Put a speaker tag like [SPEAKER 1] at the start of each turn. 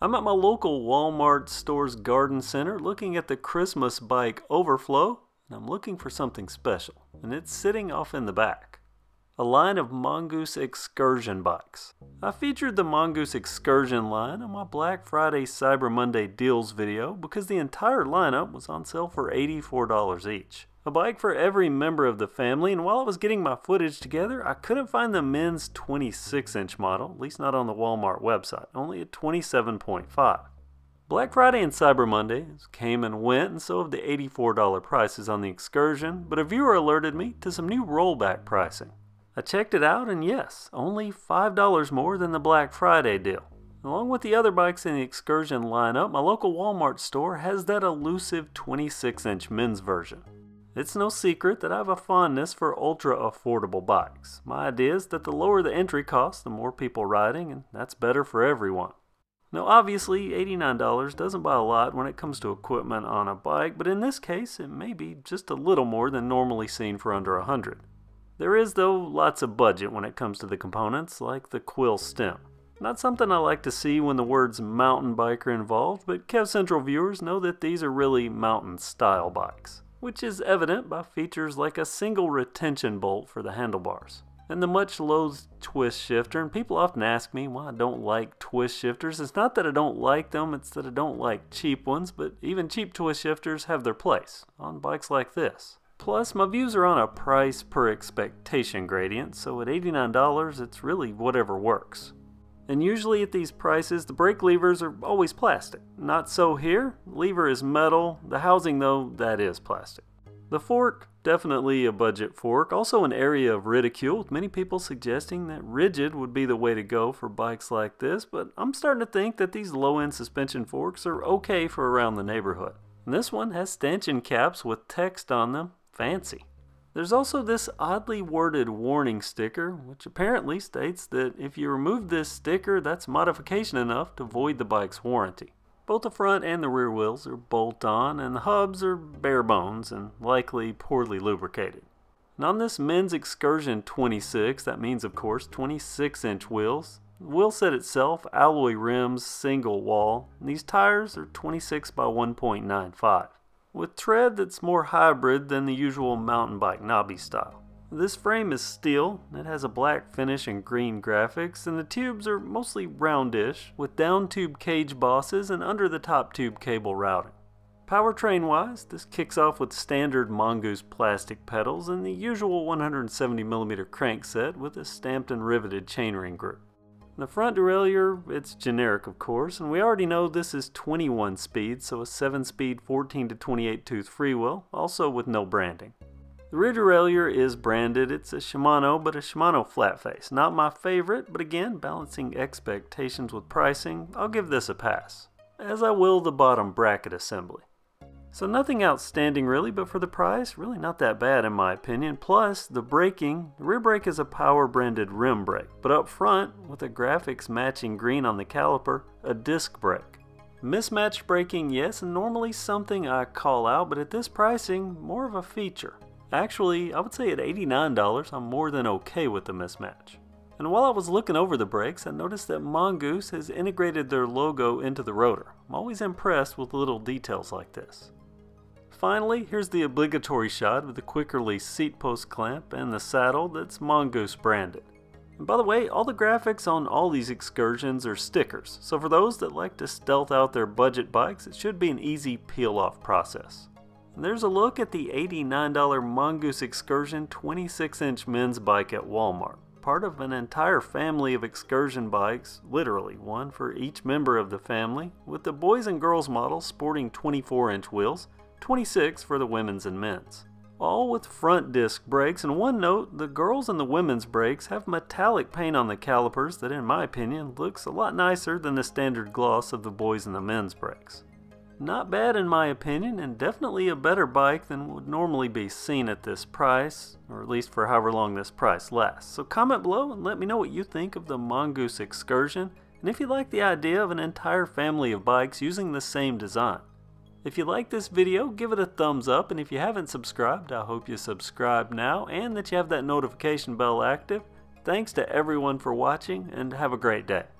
[SPEAKER 1] I'm at my local Walmart store's garden center looking at the Christmas bike Overflow, and I'm looking for something special, and it's sitting off in the back. A line of Mongoose Excursion bikes. I featured the Mongoose Excursion line on my Black Friday Cyber Monday deals video because the entire lineup was on sale for $84 each. A bike for every member of the family, and while I was getting my footage together, I couldn't find the men's 26-inch model, at least not on the Walmart website, only a 27.5. Black Friday and Cyber Monday came and went, and so have the $84 prices on the Excursion, but a viewer alerted me to some new rollback pricing. I checked it out, and yes, only $5 more than the Black Friday deal. Along with the other bikes in the Excursion lineup, my local Walmart store has that elusive 26-inch men's version. It's no secret that I have a fondness for ultra-affordable bikes. My idea is that the lower the entry cost, the more people riding, and that's better for everyone. Now obviously, $89 doesn't buy a lot when it comes to equipment on a bike, but in this case, it may be just a little more than normally seen for under $100. There is, though, lots of budget when it comes to the components, like the quill stem. Not something I like to see when the words mountain bike are involved, but KevCentral viewers know that these are really mountain-style bikes, which is evident by features like a single retention bolt for the handlebars, and the much-loathed twist shifter. And people often ask me why I don't like twist shifters. It's not that I don't like them, it's that I don't like cheap ones, but even cheap twist shifters have their place on bikes like this. Plus, my views are on a price per expectation gradient, so at $89 it's really whatever works. And usually at these prices, the brake levers are always plastic. Not so here. Lever is metal. The housing, though, that is plastic. The fork, definitely a budget fork. Also an area of ridicule, with many people suggesting that rigid would be the way to go for bikes like this, but I'm starting to think that these low-end suspension forks are okay for around the neighborhood. And this one has stanchion caps with text on them. Fancy. There's also this oddly worded warning sticker, which apparently states that if you remove this sticker, that's modification enough to void the bike's warranty. Both the front and the rear wheels are bolt-on, and the hubs are bare bones and likely poorly lubricated. And on this men's Excursion 26, that means of course 26-inch wheels. The wheel set itself, alloy rims, single wall, and these tires are 26 by 1.95. with tread that's more hybrid than the usual mountain bike knobby style. This frame is steel, it has a black finish and green graphics, and the tubes are mostly roundish, with down tube cage bosses and under the top tube cable routing. Powertrain wise, this kicks off with standard Mongoose plastic pedals and the usual 170mm crankset with a stamped and riveted chainring group. The front derailleur, it's generic of course, and we already know this is 21 speed, so a 7-speed 14 to 28 tooth freewheel, also with no branding. The rear derailleur is branded. It's a Shimano, but a Shimano flat face. Not my favorite, but again, balancing expectations with pricing, I'll give this a pass, as I will the bottom bracket assembly. So nothing outstanding really, but for the price, really not that bad in my opinion. Plus, the braking, the rear brake is a power branded rim brake, but up front, with a graphics matching green on the caliper, a disc brake. Mismatched braking, yes, and normally something I call out, but at this pricing, more of a feature. Actually, I would say at $89, I'm more than okay with the mismatch. And while I was looking over the brakes, I noticed that Mongoose has integrated their logo into the rotor. I'm always impressed with little details like this. Finally, here's the obligatory shot with the quick release seat post clamp and the saddle that's Mongoose branded. And by the way, all the graphics on all these Excursions are stickers, so for those that like to stealth out their budget bikes, it should be an easy peel off process. And there's a look at the $89 Mongoose Excursion 26-inch men's bike at Walmart. Part of an entire family of Excursion bikes, literally one for each member of the family, with the boys and girls models sporting 24-inch wheels, 26 for the women's and men's. All with front disc brakes, and one note, the girls and the women's brakes have metallic paint on the calipers that in my opinion looks a lot nicer than the standard gloss of the boys and the men's brakes. Not bad in my opinion, and definitely a better bike than would normally be seen at this price, or at least for however long this price lasts. So comment below and let me know what you think of the Mongoose Excursion, and if you like the idea of an entire family of bikes using the same design. If you like this video, give it a thumbs up, and if you haven't subscribed, I hope you subscribe now and that you have that notification bell active. Thanks to everyone for watching, and have a great day.